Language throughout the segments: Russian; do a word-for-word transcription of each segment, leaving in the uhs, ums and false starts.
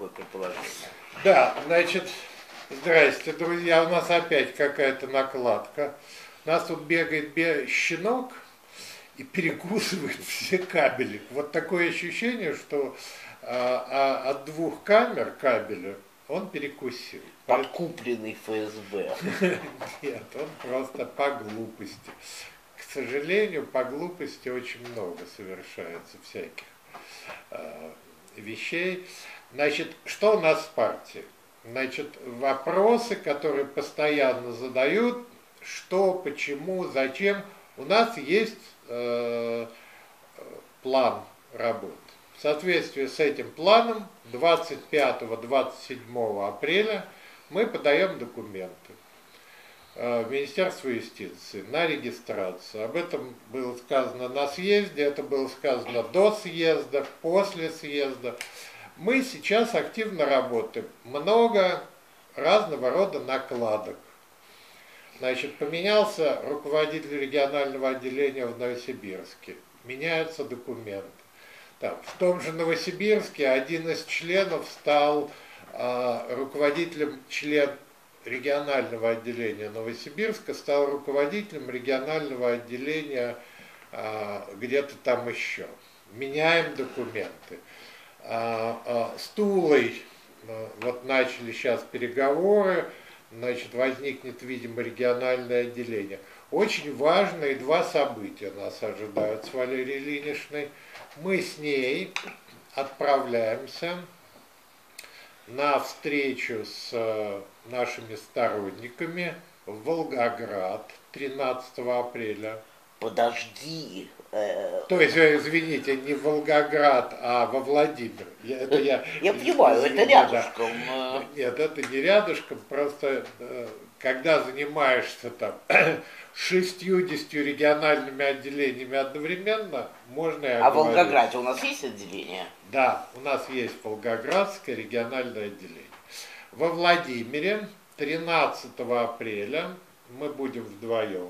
такое предположение. Да, значит, здрасте, друзья, у нас опять какая-то накладка. У нас тут бегает бе- щенок и перекусывает все кабели. Вот такое ощущение, что а, а, от двух камер кабеля он перекусил. Подкупленный эф эс бэ. Нет, он просто по глупости. К сожалению, по глупости очень много совершается всяких э, вещей. Значит, что у нас в партии? Значит, вопросы, которые постоянно задают, что, почему, зачем. У нас есть э, план работы. В соответствии с этим планом двадцать пятого — двадцать седьмого апреля мы подаем документы в Министерство юстиции на регистрацию. Об этом было сказано на съезде, это было сказано до съезда, после съезда. Мы сейчас активно работаем. Много разного рода накладок. Значит, поменялся руководитель регионального отделения в Новосибирске. Меняются документы. Там, в том же Новосибирске один из членов стал э, руководителем, член регионального отделения Новосибирска, стал руководителем регионального отделения э, где-то там еще. Меняем документы. Э, э, с Тулой э, вот начали сейчас переговоры, значит, возникнет, видимо, региональное отделение. Очень важные два события нас ожидают с Валерией Ильиничной. Мы с ней отправляемся на встречу с нашими сторонниками в Волгоград тринадцатого апреля. Подожди. Э... То есть, извините, не в Волгоград, а во Владимир. Я, это я, я понимаю, это рядышком. Да. Нет, это не рядышком, просто когда занимаешься там шестьюдесятью региональными отделениями одновременно, можно и А в Волгограде у нас есть отделение? Да, у нас есть Волгоградское региональное отделение. Во Владимире тринадцатого апреля мы будем вдвоем.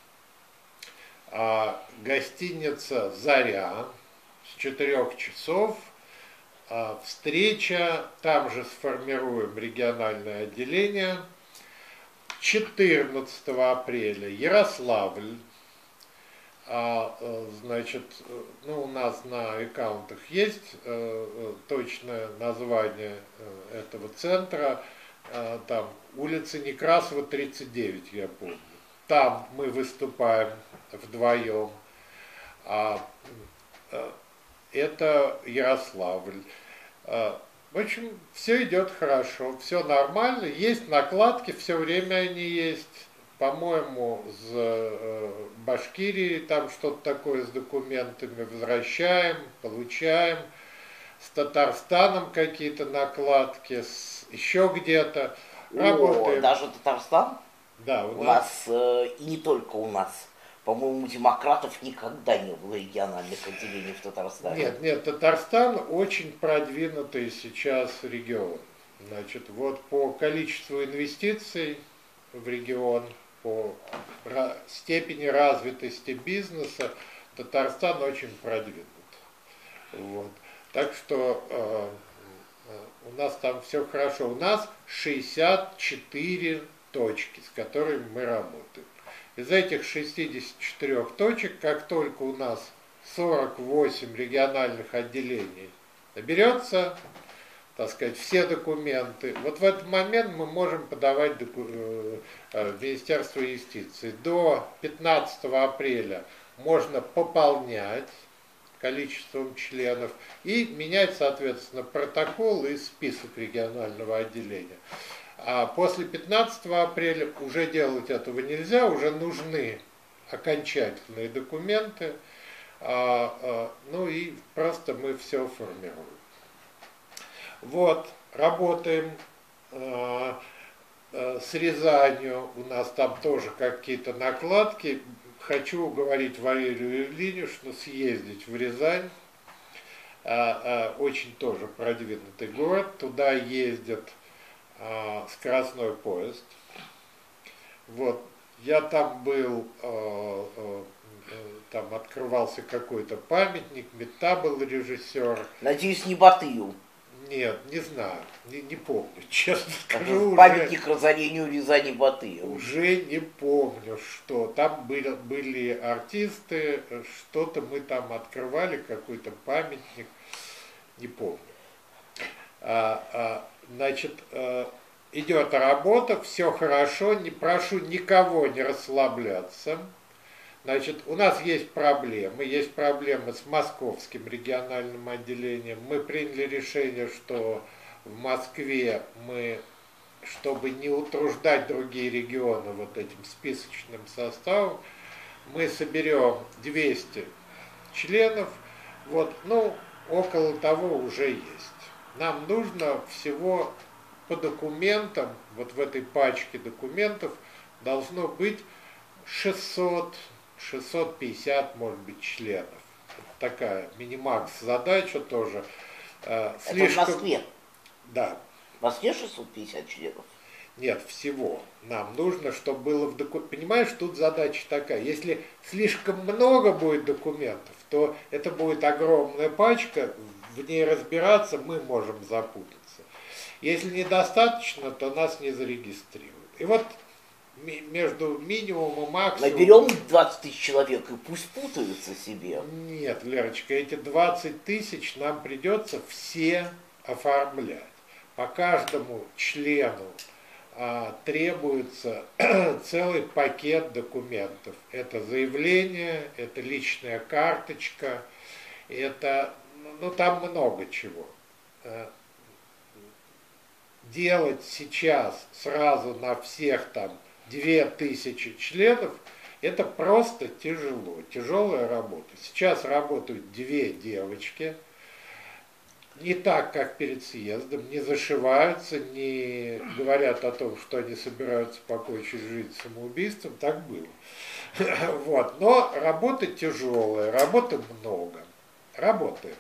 А, гостиница «Заря» с четырёх часов. А, встреча, там же сформируем региональное отделение. четырнадцатого апреля Ярославль. А, значит, ну, у нас на аккаунтах есть э, точное название э, этого центра. Э, там улица Некрасова, тридцать девять, я помню. Там мы выступаем вдвоем. А, э, это Ярославль. Э, в общем, все идет хорошо, все нормально. Есть накладки, все время они есть. По-моему, с э, Башкирией там что-то такое с документами возвращаем, получаем. С Татарстаном какие-то накладки, с еще где-то. Работаем. О, даже Татарстан? Да, у, у нас. нас, э, и не только у нас. По-моему, у демократов никогда не было региональных отделений в Татарстане. Нет, нет, Татарстан очень продвинутый сейчас регион. Значит, вот по количеству инвестиций в регион, по степени развитости бизнеса Татарстан очень продвинут. Вот. Так что э, у нас там все хорошо. У нас шестьдесят четыре точки, с которыми мы работаем. Из этих шестидесяти четырёх точек, как только у нас сорок восемь региональных отделений наберется, так сказать, все документы, вот в этот момент мы можем подавать доку- в Министерство юстиции. До пятнадцатого апреля можно пополнять количеством членов и менять, соответственно, протокол и список регионального отделения. А после пятнадцатого апреля уже делать этого нельзя, уже нужны окончательные документы, а, а, ну и просто мы все формируем. Вот, работаем а, а, с Рязанью, у нас там тоже какие-то накладки. Хочу уговорить Валерию Ильиничну съездить в Рязань, а, а, очень тоже продвинутый город, туда ездят а, скоростной поезд. Вот, я там был, а, а, там открывался какой-то памятник, Мета был режиссер. Надеюсь, не Батыю. Нет, не знаю, не, не помню, честно скажу. Памятник уже, разорению Рязани Батыя. Уже не помню, что. Там были, были артисты, что-то мы там открывали, какой-то памятник, не помню. А, а, значит, а, идет работа, все хорошо, не прошу никого не расслабляться. Значит, у нас есть проблемы, есть проблемы с московским региональным отделением. Мы приняли решение, что в Москве мы, чтобы не утруждать другие регионы вот этим списочным составом, мы соберем двести членов, вот, ну, около того уже есть. Нам нужно всего по документам, вот в этой пачке документов должно быть шестьсот шестьсот пятьдесят, может быть, членов. Такая минимакс задача тоже. Это слишком... в Москве? Да. В Москве шестьсот пятьдесят членов? Нет, всего. Нам нужно, чтобы было в документах. Понимаешь, тут задача такая. Если слишком много будет документов, то это будет огромная пачка, в ней разбираться мы можем запутаться. Если недостаточно, то нас не зарегистрируют. И вот между минимумом и максимумом... Наберем двадцать тысяч человек и пусть путаются себе. Нет, Лерочка, эти двадцать тысяч нам придется все оформлять. По каждому члену а, требуется целый пакет документов. Это заявление, это личная карточка, это, ну там много чего. Делать сейчас сразу на всех там две тысячи членов, это просто тяжело, тяжелая работа. Сейчас работают две девочки, не так, как перед съездом, не зашиваются, не говорят о том, что они собираются покончить жизнь самоубийством, так было. Вот. Но работа тяжелая, работы много. Работаем.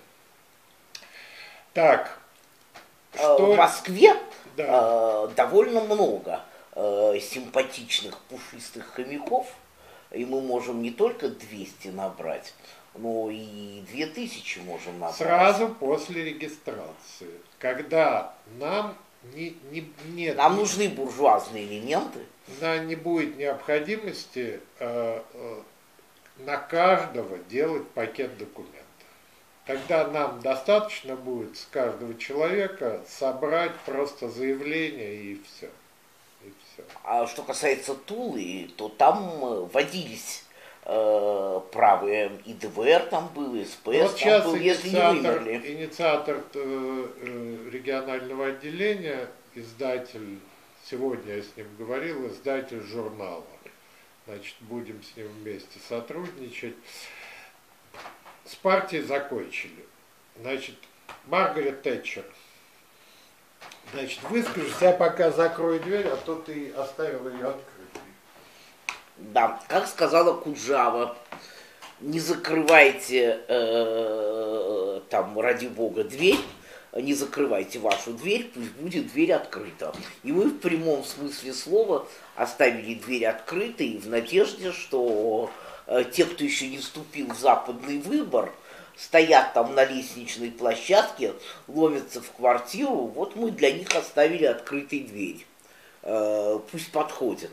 Так. Что... В Москве да. э, довольно много э, симпатичных пушистых хомяков, и мы можем не только двести набрать, но и две тысячи можем набрать. Сразу после регистрации, когда нам не, не, нет... Нам нужны буржуазные элементы. Да, не будет необходимости э, э, на каждого делать пакет документов. Тогда нам достаточно будет с каждого человека собрать просто заявление и все. И все. А что касается Тулы, то там водились э, правые, и ДВР там был, и СПС вот там сейчас был, если не вымерли. Инициатор э, регионального отделения, издатель, сегодня я с ним говорил, издатель журнала. Значит, будем с ним вместе сотрудничать. С партией закончили. Значит, Маргарет Тэтчер. Значит, выскажусь, я пока закрою дверь, а то ты оставил ее открытой. Да, как сказала Куджава, не закрывайте э, там, ради бога, дверь, не закрывайте вашу дверь, пусть будет дверь открыта. И мы в прямом смысле слова оставили дверь открытой в надежде, что те, кто еще не вступил в западный выбор, стоят там на лестничной площадке, ломятся в квартиру, вот мы для них оставили открытой дверь. Э, пусть подходят.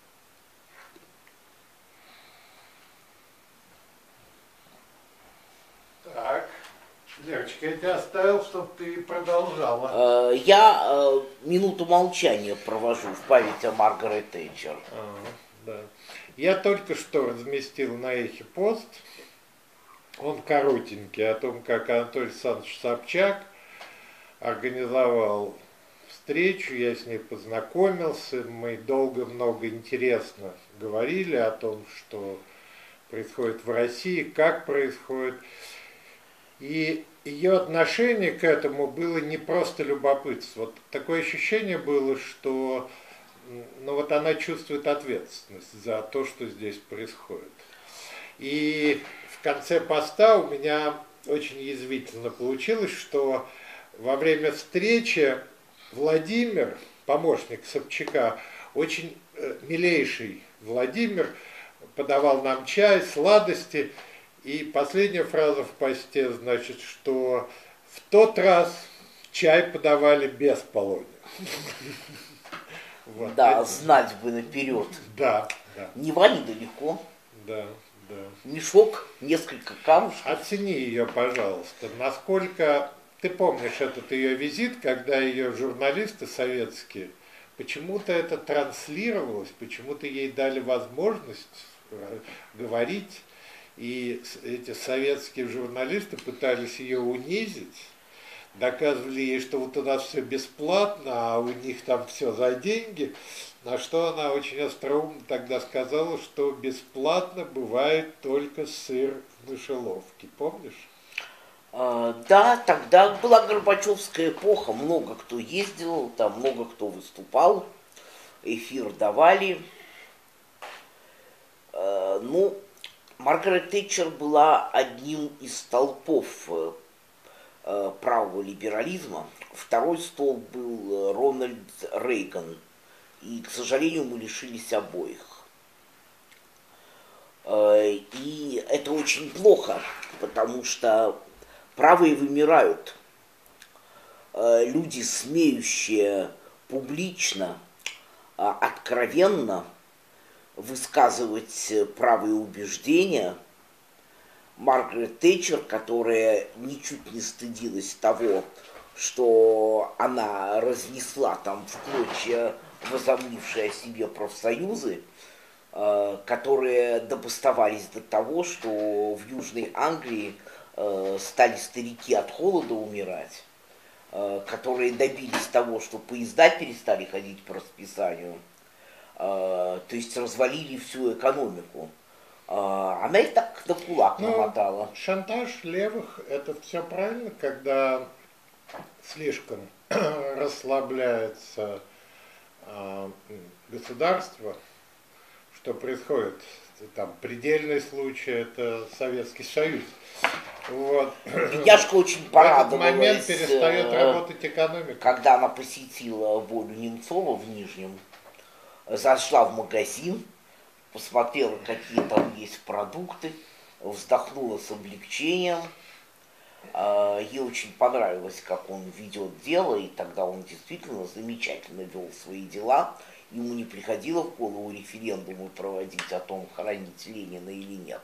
Так, Лерочка, я тебя оставил, чтобы ты продолжала. Э, я э, минуту молчания провожу в память о Маргарет Тэтчер. А, да. Я только что разместил на Эхе пост, он коротенький, о том, как Анатолий Александрович Собчак организовал встречу, я с ней познакомился, мы долго, много интересно говорили о том, что происходит в России, как происходит. И ее отношение к этому было не просто любопытство. Вот такое ощущение было, что ну вот она чувствует ответственность за то, что здесь происходит. И в конце поста у меня очень язвительно получилось, что во время встречи Владимир, помощник Собчака, очень э, милейший Владимир, подавал нам чай, сладости. И последняя фраза в посте, значит, что в тот раз, в чай подавали без полония. Вот. Да, это... знать бы наперед. Да, да. Нева недалеко. Да, да. Мешок, несколько камушков. Оцени ее, пожалуйста. Насколько... Ты помнишь этот ее визит, когда ее журналисты советские, почему-то это транслировалось, почему-то ей дали возможность говорить, и эти советские журналисты пытались ее унизить, доказывали ей, что вот у нас все бесплатно, а у них там все за деньги, на что она очень остроумно тогда сказала, что бесплатно бывает только сыр в мышеловке. Помнишь? Да, тогда была Горбачевская эпоха, много кто ездил, там много кто выступал, эфир давали. Ну, Маргарет Тэтчер была одним из столпов правого либерализма. Второй столб был Рональд Рейган, и, к сожалению, мы лишились обоих. И это очень плохо, потому что правые вымирают. Люди, смеющие публично, откровенно высказывать правые убеждения. Маргарет Тэтчер, которая ничуть не стыдилась того, что она разнесла там в клочья возомнившие о себе профсоюзы, которые допустовались до того, что в Южной Англии стали старики от холода умирать, которые добились того, что поезда перестали ходить по расписанию, то есть развалили всю экономику. Она и так на кулак ну, намотала. Шантаж левых — это все правильно, когда слишком расслабляется государство, что происходит. Там предельный случай — это Советский Союз. Вот. Яшка очень порадовалась, в этот момент перестает работать экономика. Когда она посетила Волю Немцова в Нижнем, зашла в магазин, посмотрела, какие там есть продукты, вздохнула с облегчением. Ей очень понравилось, как он ведет дело, и тогда он действительно замечательно вел свои дела. Ему не приходило в голову референдумы проводить о том, хоронить Ленина или нет.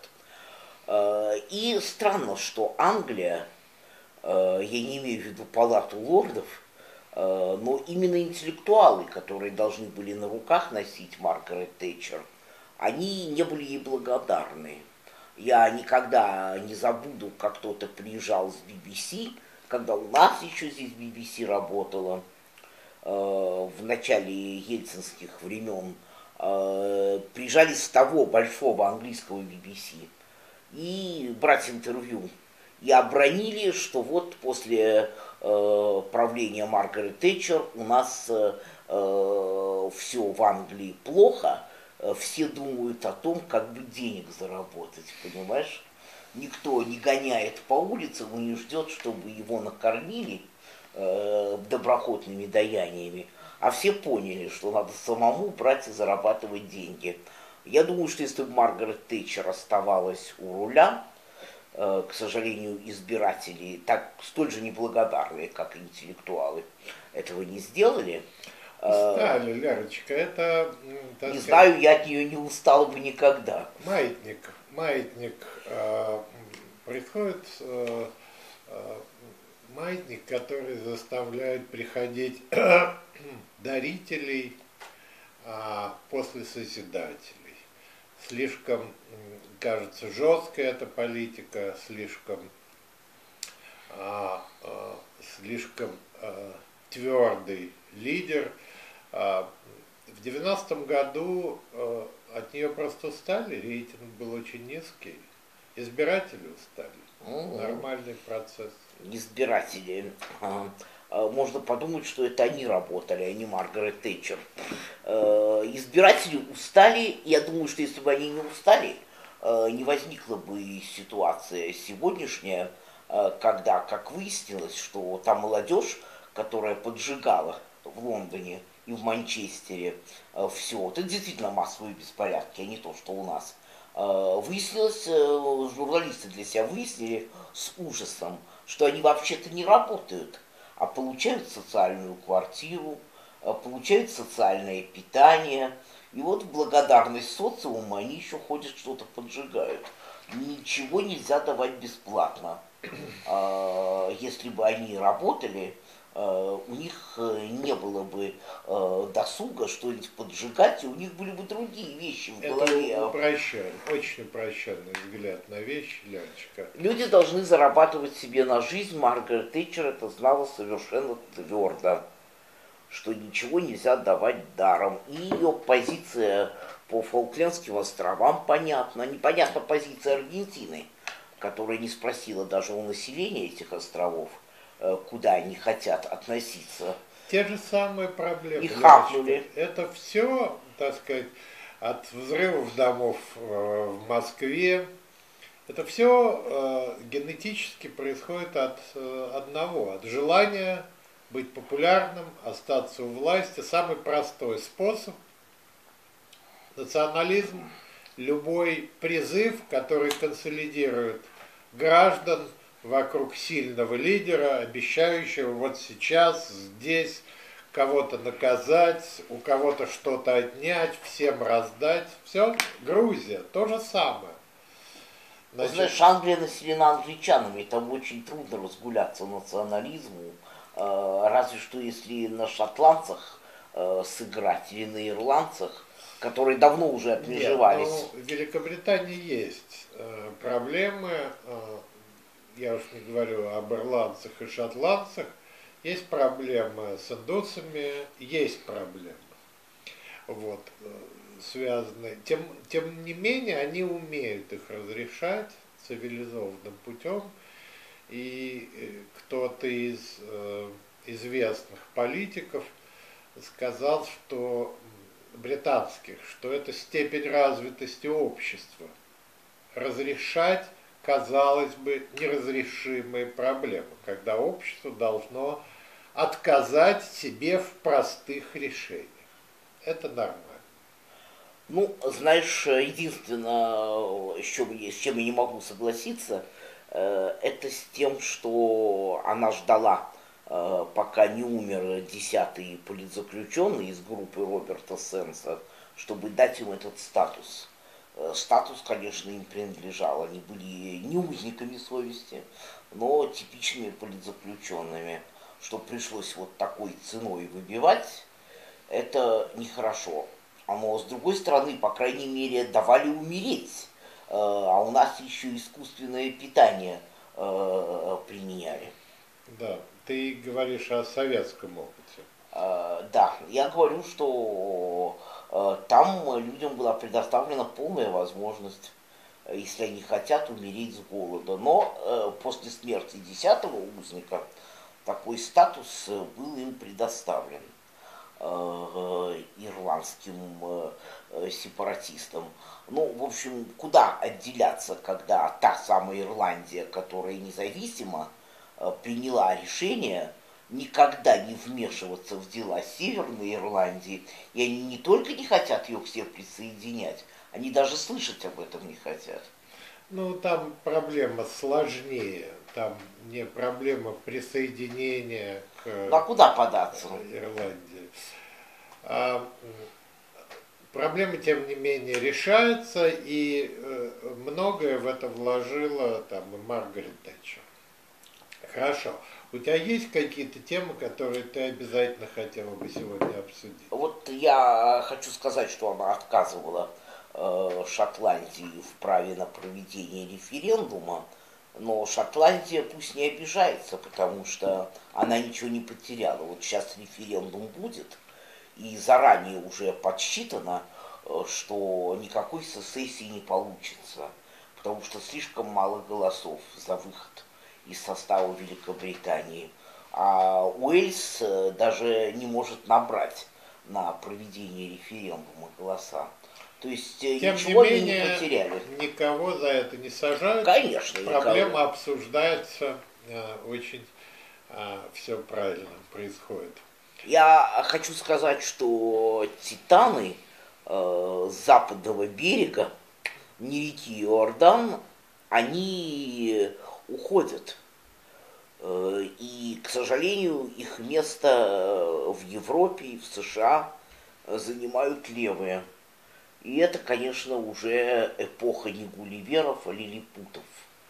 И странно, что Англия, я не имею в виду палату лордов, но именно интеллектуалы, которые должны были на руках носить Маргарет Тэтчер, они не были ей благодарны. Я никогда не забуду, как кто-то приезжал с би би си, когда у нас еще здесь би би си работала, в начале ельцинских времен, приезжали с того большого английского би би си и брать интервью. И обронили, что вот после правления Маргарет Тэтчер у нас все в Англии плохо, все думают о том, как бы денег заработать, понимаешь? Никто не гоняет по улицам и не ждет, чтобы его накормили э, доброхотными даяниями, а все поняли, что надо самому брать и зарабатывать деньги. Я думаю, что если бы Маргарет Тэтчер оставалась у руля, э, к сожалению, избиратели, так столь же неблагодарные, как интеллектуалы, этого не сделали. Устали, Лерочка, это... Не сказать, знаю, я от нее не устала бы никогда. Маятник, маятник, э, приходит э, э, маятник, который заставляет приходить дарителей э, после созидателей. Слишком, кажется, жесткая эта политика, слишком, э, э, слишком э, твердый лидер. В девяностом году от нее просто устали, рейтинг был очень низкий. Избиратели устали. Угу. Нормальный процесс. Избиратели. Можно подумать, что это они работали, а не Маргарет Тэтчер. Избиратели устали. Я думаю, что если бы они не устали, не возникла бы ситуация сегодняшняя, когда, как выяснилось, что та молодежь, которая поджигала в Лондоне и в Манчестере все, это действительно массовые беспорядки, а не то, что у нас. Выяснилось, журналисты для себя выяснили с ужасом, что они вообще-то не работают. а получают социальную квартиру, получают социальное питание. И вот в благодарность социуму они еще ходят, что-то поджигают. Ничего нельзя давать бесплатно. Если бы они работали, у них не было бы досуга что-нибудь поджигать, и у них были бы другие вещи в голове. Это упрощен, очень упрощенный взгляд на вещи, Леночка. Люди должны зарабатывать себе на жизнь. Маргарет Тэтчер это знала совершенно твердо, что ничего нельзя давать даром. И ее позиция по Фолклендским островам понятна. Непонятна позиция Аргентины, которая не спросила даже у населения этих островов, куда они хотят относиться. Те же самые проблемы. И хапнули. Это все, так сказать, от взрывов домов в Москве, это все генетически происходит от одного, от желания быть популярным, остаться у власти. Самый простой способ – национализм, любой призыв, который консолидирует граждан вокруг сильного лидера, обещающего вот сейчас, здесь кого-то наказать, у кого-то что-то отнять, всем раздать. Все, Грузия, то же самое. Значит, знаешь, Англия населена англичанами, там очень трудно разгуляться национализму, разве что если на шотландцах сыграть или на ирландцах, которые давно уже отмежевались. Нет, ну, в Великобритании есть проблемы. Я уж не говорю об ирландцах и шотландцах, есть проблемы с индусами, есть проблемы, вот, связанные. Тем, тем не менее, они умеют их разрешать цивилизованным путем, и кто-то из э, известных политиков сказал, что британских, что это степень развитости общества, разрешать, казалось бы, неразрешимые проблемы, когда общество должно отказать себе в простых решениях. Это нормально. Ну, знаешь, единственное, с чем, с чем я не могу согласиться, это с тем, что она ждала, пока не умер десятый политзаключенный из группы Роберта Сенса, чтобы дать им этот статус. Статус, конечно, им принадлежал. Они были не узниками совести, но типичными политзаключенными. Что пришлось вот такой ценой выбивать, это нехорошо. Но с другой стороны, по крайней мере, давали умереть. А у нас еще искусственное питание применяли. Да, ты говоришь о советском опыте. Да, я говорю, что там людям была предоставлена полная возможность, если они хотят, умереть с голода. Но после смерти десятого узника такой статус был им предоставлен ирландским сепаратистам. Ну, в общем, куда отделяться, когда та самая Ирландия, которая независимо приняла решение никогда не вмешиваться в дела Северной Ирландии, и они не только не хотят ее к себе присоединять, они даже слышать об этом не хотят. Ну, там проблема сложнее, там не проблема присоединения к ну, а куда податься? Ирландии. А, проблема, тем не менее, решается, и многое в это вложила там и Маргарет Тэтчер. Хорошо. У тебя есть какие-то темы, которые ты обязательно хотела бы сегодня обсудить? Вот я хочу сказать, что она отказывала э, Шотландии в праве на проведение референдума, но Шотландия пусть не обижается, потому что она ничего не потеряла. Вот сейчас референдум будет, и заранее уже подсчитано, э, что никакой сессии не получится, потому что слишком мало голосов за выход из состава Великобритании. А Уэльс даже не может набрать на проведение референдума голоса. То есть Тем ничего не они менее, не потеряли. Никого за это не сажают. Конечно, проблема никого. обсуждается э, очень э, все правильно происходит. Я хочу сказать, что титаны э, западного берега, не реки Иордан, они уходят. И, к сожалению, их место в Европе и в США занимают левые. И это, конечно, уже эпоха не Гулливеров, а лилипутов.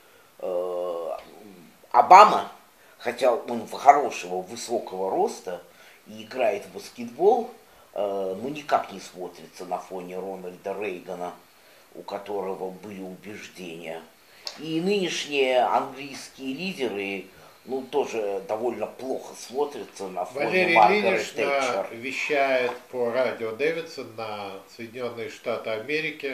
Обама, хотя он хорошего, высокого роста и играет в баскетбол, ну никак не смотрится на фоне Рональда Рейгана, у которого были убеждения. И нынешние английские лидеры, ну, тоже довольно плохо смотрятся на фоне Валерий Маргарет Ильич Тэтчер. вещает по радио Дэвидсон на Соединенные Штаты Америки.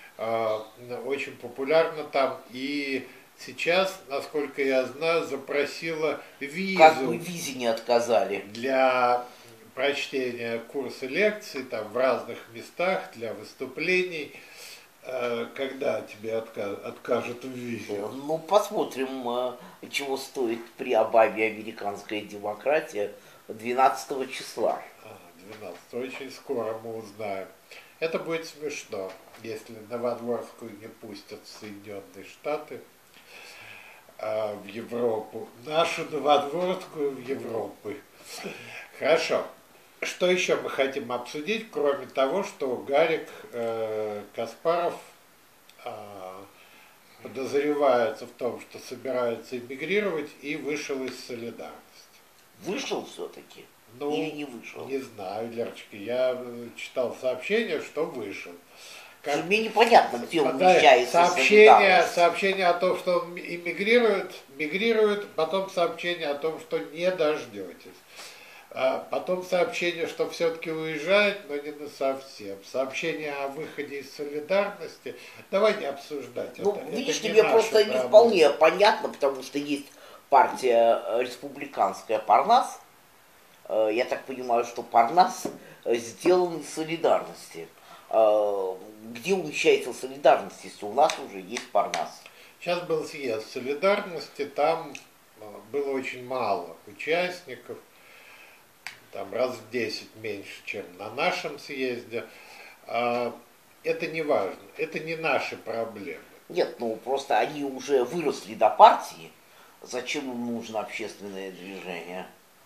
Очень популярно там. И сейчас, насколько я знаю, запросила визу. Как бы визе не отказали. Для прочтения курса лекций там в разных местах, для выступлений. Когда тебе откажут в визе? Ну, посмотрим, чего стоит при Обаме американская демократия двенадцатого числа. двенадцатого, очень скоро мы узнаем. Это будет смешно, если Новодворскую не пустят в Соединенные Штаты, а в Европу. Нашу Новодворскую в Европу. Хорошо. Что еще мы хотим обсудить, кроме того, что Гарик э, Каспаров э, подозревается в том, что собирается эмигрировать и вышел из солидарности? Вышел все-таки? Ну, или не вышел? Не знаю, Лерочка, я читал сообщение, что вышел. Как... Мне непонятно, где он да, вмещается сообщение, сообщение о том, что он эмигрирует, мигрирует, потом сообщение о том, что не дождетесь. А потом сообщение, что все-таки уезжает, но не на совсем. Сообщение о выходе из солидарности. Давай не обсуждать ну, это. Видишь, это не тебе просто проблема. не вполне понятно, потому что есть партия республиканская Парнас. Я так понимаю, что Парнас сделан из солидарности. Где умещается солидарность, если у нас уже есть Парнас? Сейчас был съезд солидарности, там было очень мало участников. Там раз в десять меньше, чем на нашем съезде. Это не важно, это не наши проблемы. Нет, ну просто они уже выросли до партии. Зачем им нужно общественное движение?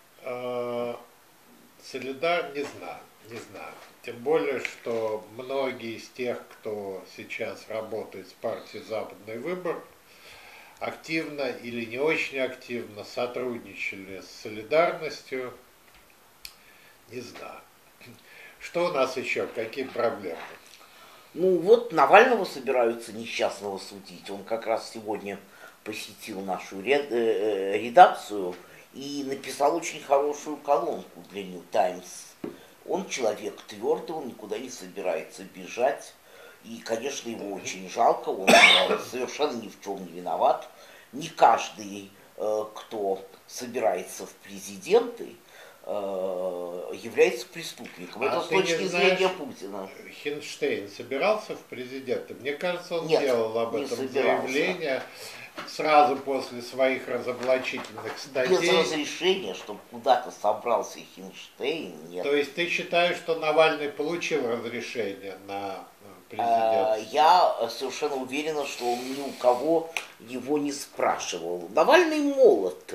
Солидар, не знаю, не знаю. Тем более, что многие из тех, кто сейчас работает с партией «Западный выбор», активно или не очень активно сотрудничали с солидарностью. Не знаю. Что у нас еще? Какие проблемы? Ну вот Навального собираются несчастного судить. Он как раз сегодня посетил нашу редакцию и написал очень хорошую колонку для New Times. Он человек твердый, он никуда не собирается бежать. И, конечно, его очень жалко, он совершенно ни в чем не виноват. Не каждый, кто собирается в президенты, является преступником. А это с точки знаешь, зрения Путина. Хинштейн собирался в президенты? Мне кажется, он Нет, делал об этом собирался. заявление сразу после своих разоблачительных статей. Без разрешения, чтобы куда-то собрался Хинштейн, нет. То есть ты считаешь, что Навальный получил разрешение на президент? Я совершенно уверена, что он ни у кого его не спрашивал. Навальный молод.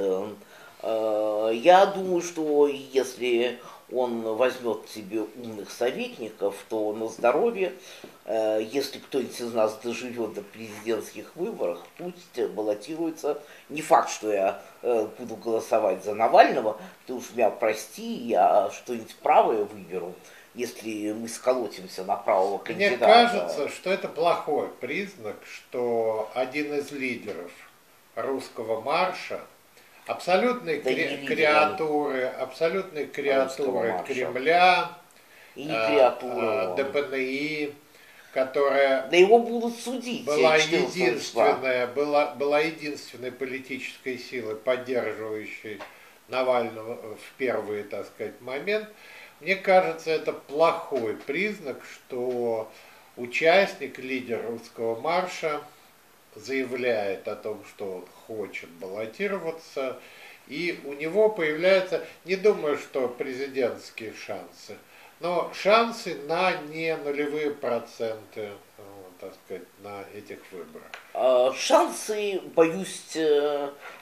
Я думаю, что если он возьмет себе умных советников, то на здоровье, если кто-нибудь из нас доживет до президентских выборов, пусть баллотируется. Не факт, что я буду голосовать за Навального, ты уж меня прости, я что-нибудь правое выберу, если мы сколотимся на правого кандидата. Мне кажется, что это плохой признак, что один из лидеров русского марша, абсолютные да кре- креатуры, абсолютные креатуры Кремля, и не креатура, Дэ Пэ Эн И, которая да его будут судить, была единственная, была, была единственной политической силой, поддерживающей Навального в первый, так сказать, момент. Мне кажется, это плохой признак, что участник, лидер русского марша заявляет о том, что он хочет баллотироваться, и у него появляются, не думаю, что президентские шансы, но шансы на не нулевые проценты, так сказать, на этих выборах. Шансы, боюсь,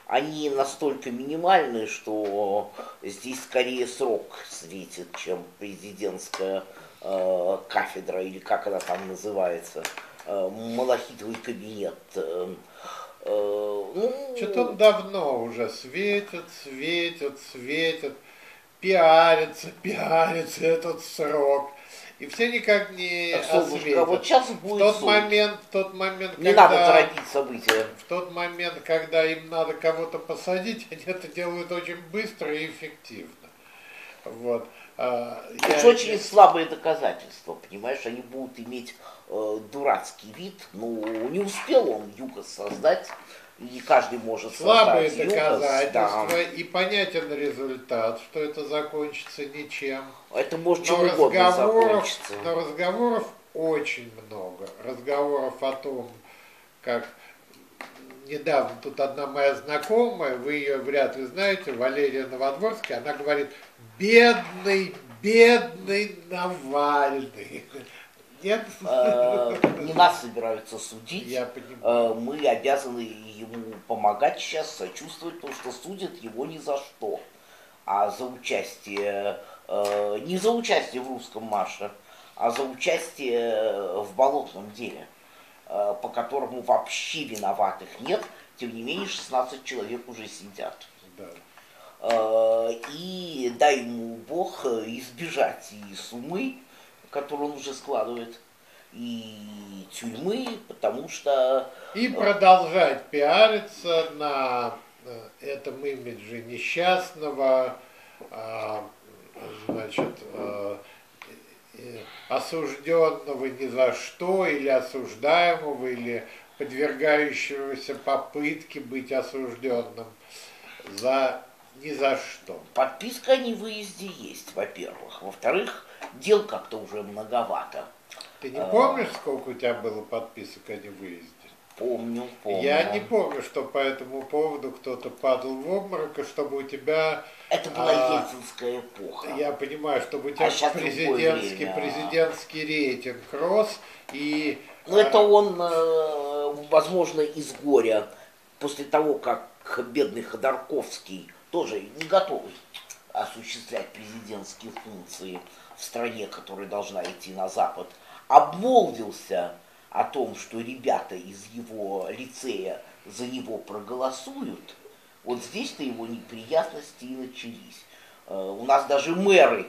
они настолько минимальны, что здесь скорее срок светит, чем президентская э, кафедра, или как она там называется, э, малахитовый кабинет. Э, э, ну, Что-то он давно уже светит, светит, светит, пиарится, пиарится этот срок. И все никак не солнышко, вот осветят. сейчас В будет тот солнце. момент, в тот момент, Не когда, надо торопить события. в тот момент, когда им надо кого-то посадить, они это делают очень быстро и эффективно. Вот. А, Это я- очень слабые доказательства, понимаешь, они будут иметь э, дурацкий вид, ну, не успел он ЮКОС создать, и каждый может Слабые создать ЮКОС, доказательства да. и понятен результат, что это закончится ничем. Это может чем Но угодно разговоров, закончиться. но разговоров очень много. Разговоров о том, как недавно тут одна моя знакомая, вы ее вряд ли знаете, Валерия Новодворская, она говорит: бедный, бедный Навальный. Нет? Э, Не нас собираются судить, Я понимаю. Э, мы обязаны ему помогать сейчас, сочувствовать, потому что судят его ни за что, а за участие, э, не за участие в русском марше, а за участие в болотном деле, э, по которому вообще виноватых нет, тем не менее шестнадцать человек уже сидят. Да. Э, И дай ему Бог избежать и суммы, которую он уже складывает, и тюрьмы, потому что И продолжать пиариться на э, этом имидже несчастного, а, значит, э, э, осужденного ни за что, или осуждаемого, или подвергающегося попытке быть осужденным за ни за что. подписка о невыезде есть, во-первых. Во-вторых, дел как-то уже многовато. Ты не помнишь, сколько у тебя было подписок о невыезде? Помню, помню. Я не помню, что по этому поводу кто-то падал в обморок, и чтобы у тебя... Это была а, ельцинская эпоха. Я понимаю, чтобы у тебя А щас другое президентский, время. президентский рейтинг рос, и... Но а, это он, э, возможно, из горя, после того, как бедный Ходорковский, тоже не готовый осуществлять президентские функции в стране, которая должна идти на Запад, обмолвился о том, что ребята из его лицея за него проголосуют. Вот здесь-то его неприятности и начались. Э, У нас даже мэры,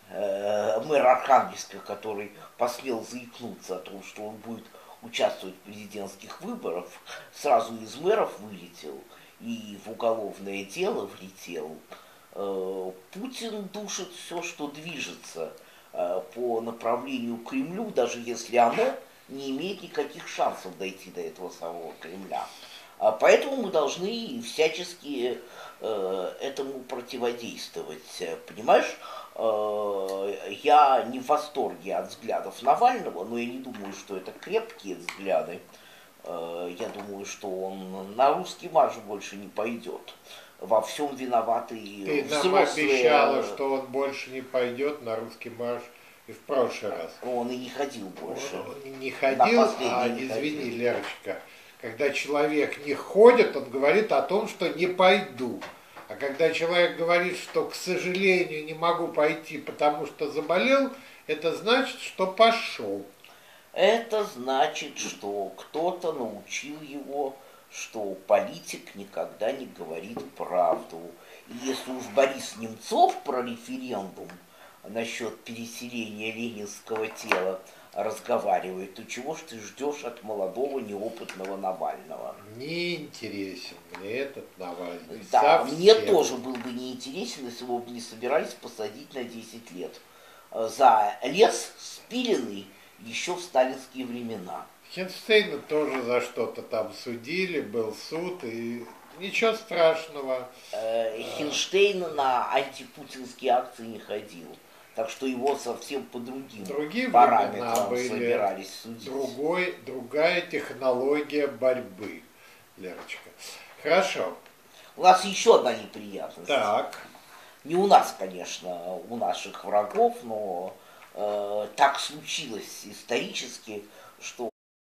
э, мэр Архангельска, который посмел заикнуться о том, что он будет участвовать в президентских выборах, сразу из мэров вылетел и в уголовное дело влетел. Э, Путин душит все, что движется э, по направлению к Кремлю, даже если оно не имеет никаких шансов дойти до этого самого Кремля. А Поэтому мы должны всячески э, этому противодействовать. Понимаешь, э, я не в восторге от взглядов Навального, но я не думаю, что это крепкие взгляды. Э, я думаю, что он на русский марш больше не пойдет. Во всем виноваты Ты нам взрослые. обещала, что он больше не пойдет на русский марш и в прошлый раз. Он и не ходил больше. Он не На ходил, последний а не извини, ходил. Лерочка, когда человек не ходит, он говорит о том, что не пойду. А когда человек говорит, что, к сожалению, не могу пойти, потому что заболел, это значит, что пошел. Это значит, что кто-то научил его, что политик никогда не говорит правду. И если уж Борис Немцов про референдум насчет переселения ленинского тела разговаривает, то чего ж ты ждешь от молодого неопытного Навального? Не интересен мне этот Навальный. Да, Совсем. мне тоже был бы неинтересен, если бы не собирались посадить на десять лет за лес, спиленный еще в сталинские времена. Хинштейна тоже за что-то там судили, был суд, и ничего страшного. Э, Хинштейн на антипутинские акции не ходил. Так что его совсем по другим Другие времена параметрам были, собирались судить. другой, другая технология борьбы, Лерочка. Хорошо. У нас еще одна неприятность. Так. Не у нас, конечно, у наших врагов, но э, так случилось исторически, что